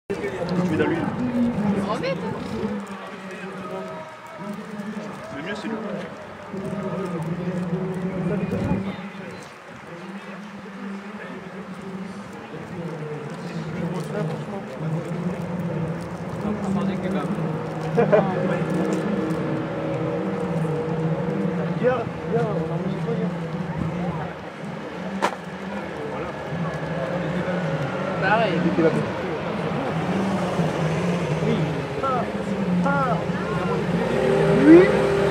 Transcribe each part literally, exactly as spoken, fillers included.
Tu mets dans l'huile. Remets, toi. Le mieux, c'est l'huile. Viens, viens, on a mangé quoi hier? Pareil. Oui. Ah, ah. Oui.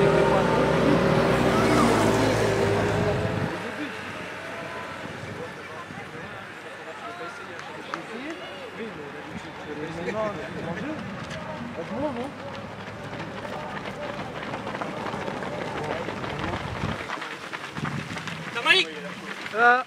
Ah.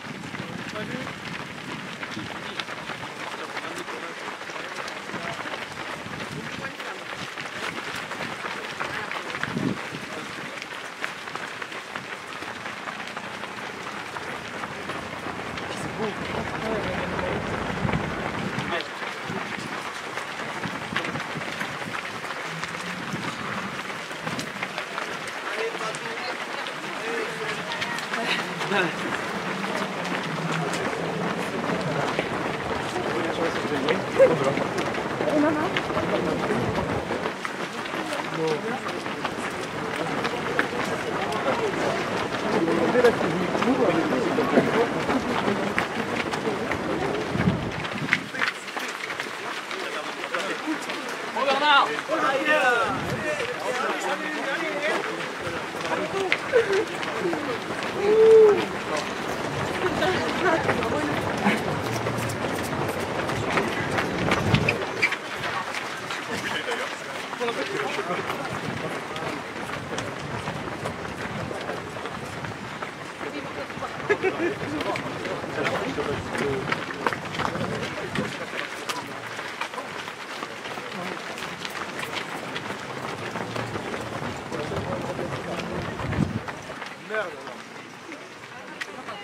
Oh Bernard!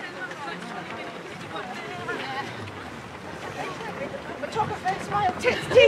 Chocolate face smile, tits, tits.